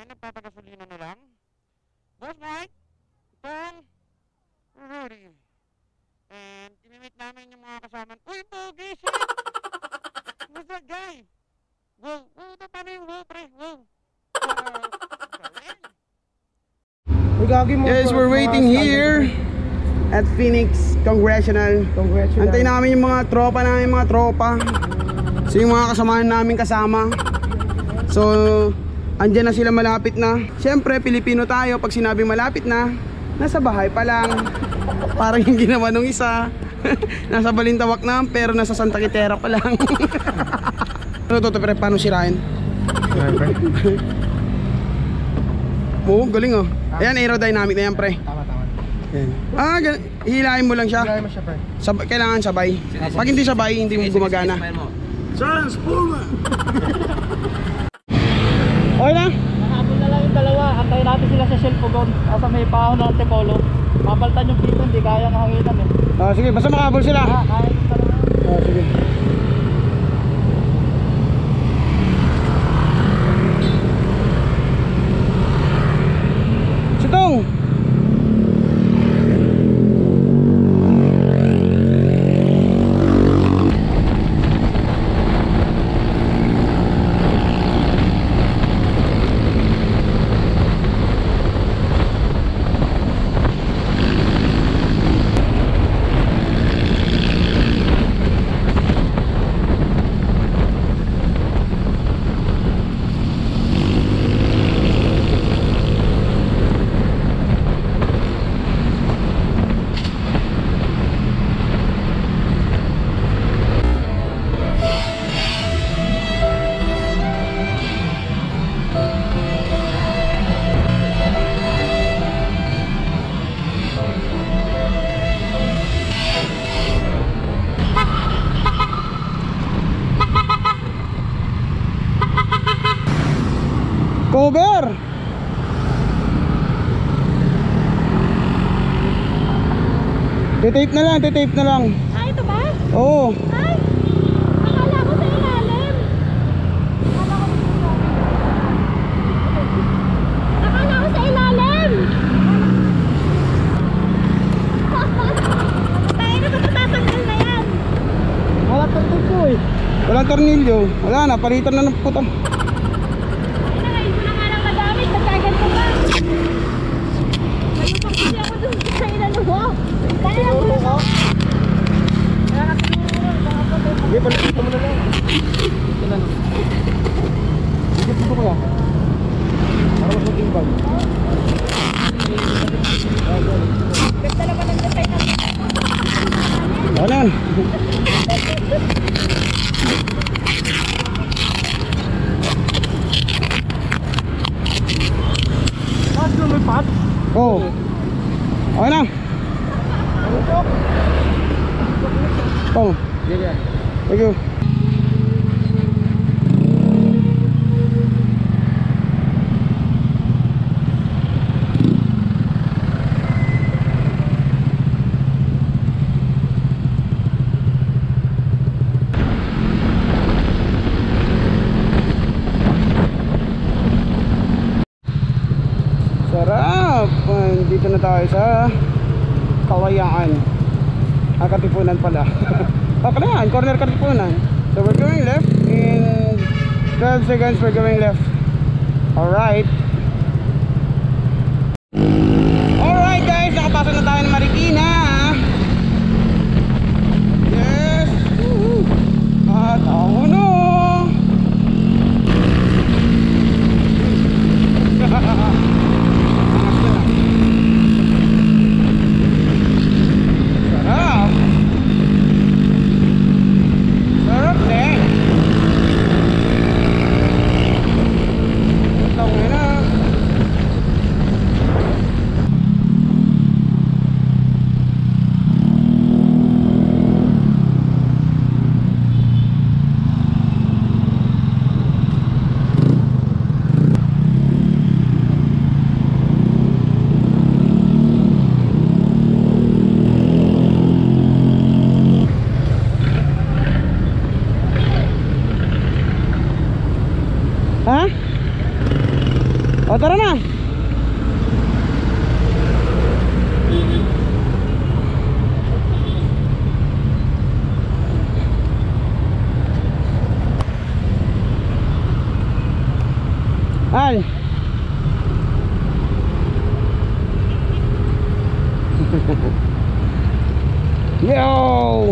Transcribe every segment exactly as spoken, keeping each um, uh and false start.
Ayan, nagpapagasolina na lang. Boss Mike, itong Rudy. And imimit namin yung mga kasama. Uy, pogi, shit! Who's that guy? Wow, wow, ito paano yung wow, pre? Wow. Yes, we're waiting here at Phoenix Congressional. Congressional. Antayin namin yung mga tropa namin, mga tropa. So yung mga kasamahan namin kasama. So, andyan na sila, malapit na. Siyempre, Pilipino tayo. Pag sinabing malapit na, nasa bahay pa lang. Parang yung ginawa nung isa. Nasa Balintawak na, pero nasa Santa Quitera pa lang. Ano to, pre, paano sirain? Oo, galing oh. Ayan, aerodynamic na yan, pre. Tama, tama. Ayan. Ah, hihilahin mo lang siya. Hilahin mo siya, pre. Sab kailangan sabay. Pag hindi sabay, hindi mo gumagana. Transformer! Okay na? Nakahabol na lang yung dalawa. Antayin natin sila sa Shell Pugon. Kasi may pahon ng Antipolo. Papalitan yung dito, hindi kaya ng hanginan eh. Ah, sige, basta makahabol sila. Ah, kaya yung dalawa. Ah, sige. Sitong! Cover! Titape na lang, titape na lang. Ah, ito ba? Oo. Ay! Akala ko sa ilalim. Akala ko sa ilalim. Akala ko sa ilalim. Tayo na ba tatanggal na yan? Wala tornilyo ko eh. Walang tornilyo. Wala na, palitan na ng puta. Ay, na, ngayon ko na nga lang magamit. Nagkagan ko pa. Nalupang kasi ako dun sa ilalim mo. Kaya lang ko lang. Sige, palitan mo na lang. Ito na. Sige, puto ko yan. Para mas mag-imbag. Ganda naman ang design natin. Wala. Mas lumipat. Oo. Okay na. Oh. Thank you. Sarap! Dito na tayo sa Kalayaan. Ah, Katipunan pala. Ah, Kalayaan, corner Katipunan. So we're going left. In twelve seconds we're going left. Alright. Alright guys, nakapasok na tayo ng Marikina. Yes! Woohoo! At ako no! Sarap! Sarap eh! Tawin na! tara na. Ay. Yo.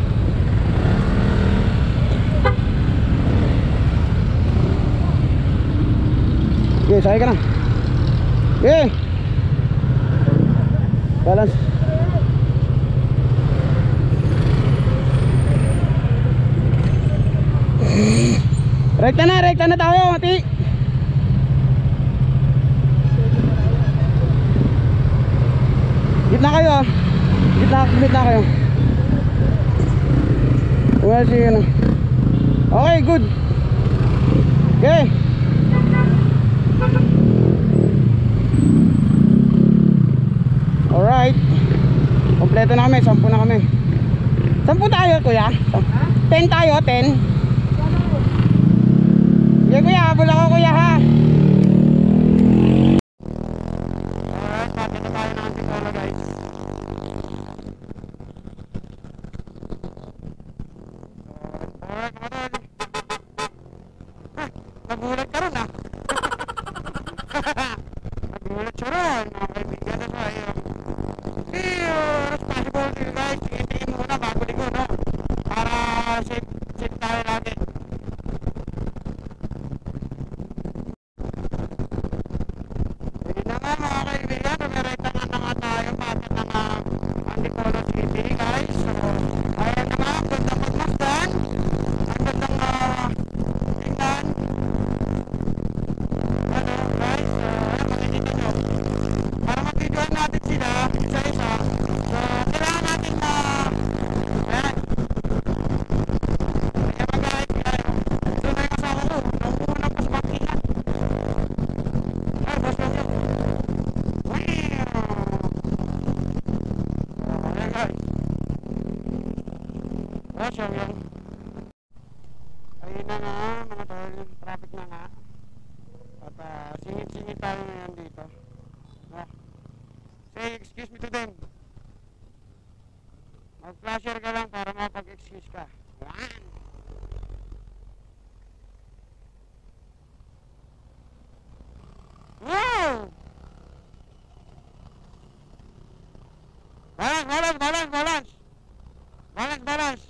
Okay, sakay ka na. Okay. Balance. Rekta na, rekta na tayo, mati. Gitna kayo ah. Gitna, gitna kayo. Well, sige na. Okay, good. Okay. Alright. Kompleto na kami, sampu na kami. Sampu tayo, kuya? Ten tayo, ten. Sige kuya, habol ako kuya ha. Alright, pati na tayo ng Antipolo guys. Alright mga tol. Ah, nagulat ka rin ah. Nagulat siya rin mga kaibigan na tayo. Eh, responsibility guys. Tingin muna bago ligo no. Para safe, safe tayo lagi. Hindi na nga mga kaibigan, tumirekta nga na nga tayo papat ng uh, Antipolo City guys. So, ayan na nga, ang gandang magmasdan. Ang gandang uh, tingnan. Ano guys, so ayan makikita nyo. Para mag-videoan natin sila isa-isa. So, kailangan natin na ayan. Kaya mag-ahit tayo. Doon na yung asawa ko. Nung unang pas mag-ingat. Ay, boss lang yun. Ayan guys. Watch yung yung. Ayun na nga mga tol. Traffic na nga. At uh, singit-singit tayo ngayon dito. No? Say excuse me to them. Mag-flasher ka lang para mapag-excuse ka. One. Wow! Balance, balance, balance, balance. Balance, balance.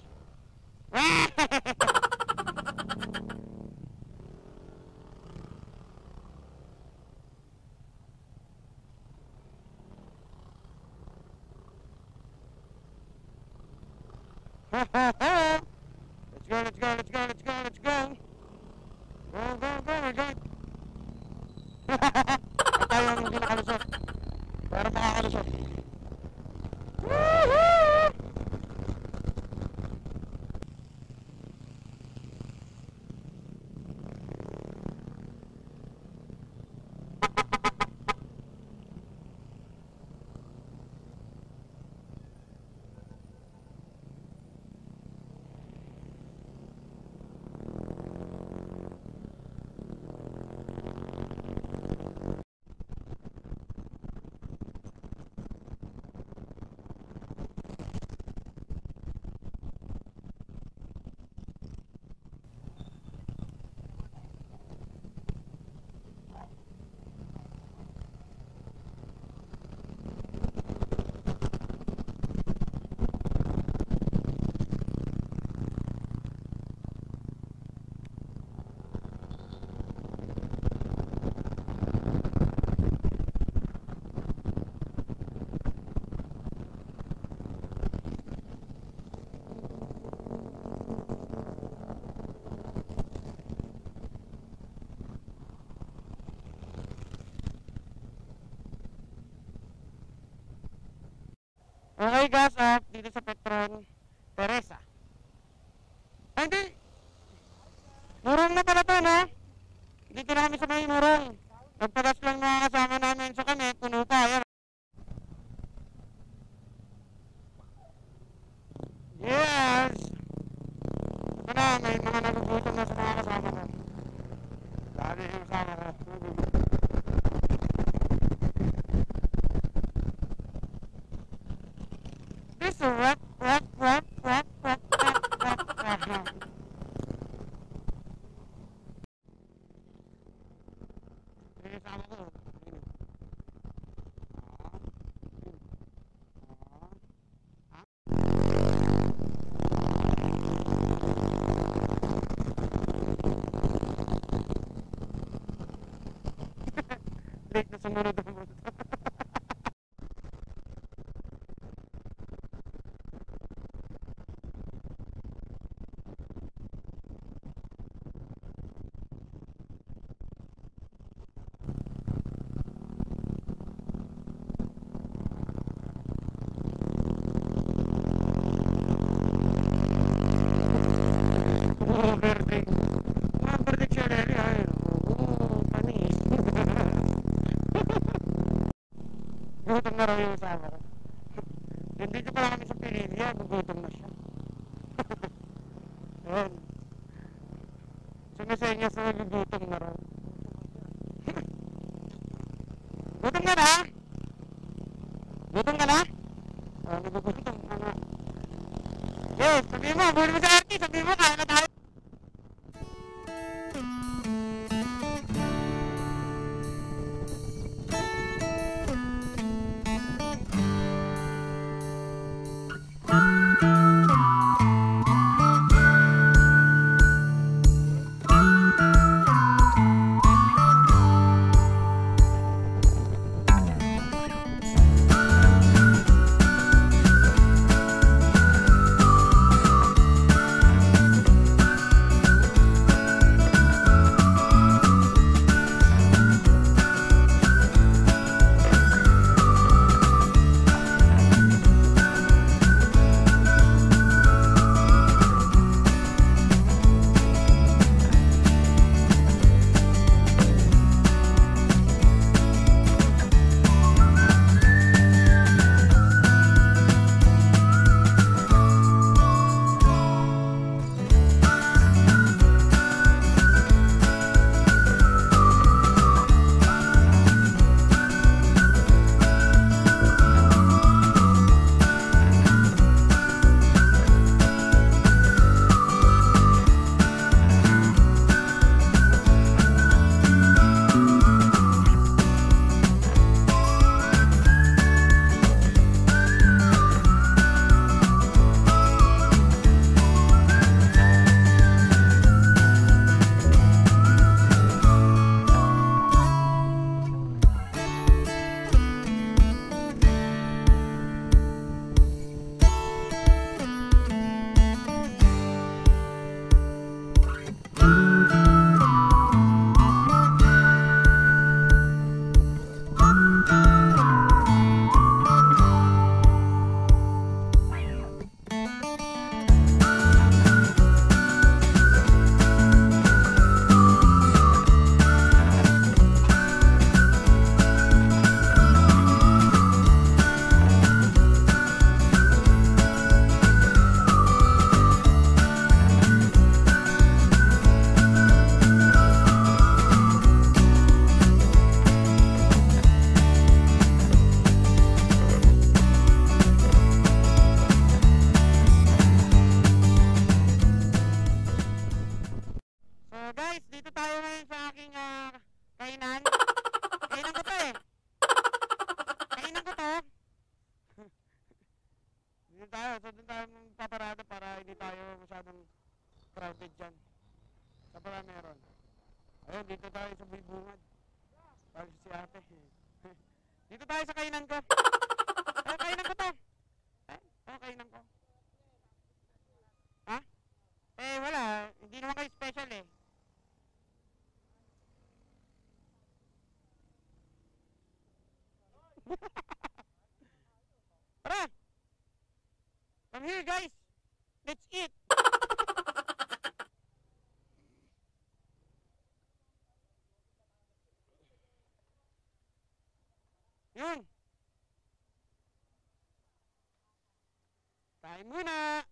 Let's go, let's go, let's go, let's go, let's go. Go, go, go, we're going. At tayo ang hindi nakalusot. Pero makakalusot. Woohoo! Okay guys, up dito sa Petron Teresa. Ay hindi! Murong na pala to, no? Dito na kami sa may murong. Nagpagas lang mga kasama namin sa kami, puno pa. Yan. Yes! Ito na, may mga nagugutom na sa mga kasama ko. Dali yung kasama ko. Wap, wap, wap, wap, wap, wap, wap, wap. Ayun yung sama ko. Ayun. Ah. Ah. Late na sumunod ang mundo. Overtake. Overtake siya rin. Ay, oo, panis. Gutom na raw yung asawa ko. Nandito pa lang kami sa Pilipia, gugutom na siya. Ayan. Sumisenyas na gugutom na raw. Gutom ka na? Gutom ka na? Oh, nagugutom ka na. Yes, sabihin mo, buhin mo sa R T, sabihin mo, kaya na tayo. tayo. So doon tayo paparada para hindi tayo masyadong crowded dyan. Sa pala meron. Ayun, dito tayo sa Bibungad. Pag si ate. Dito tayo sa kainan ko. Ay, kainan ko to. Ay, oh, kainan ko. Ha? Eh, wala. Hindi naman kayo special eh. Tara! Come here, guys! Let's eat! Yun! Kain muna!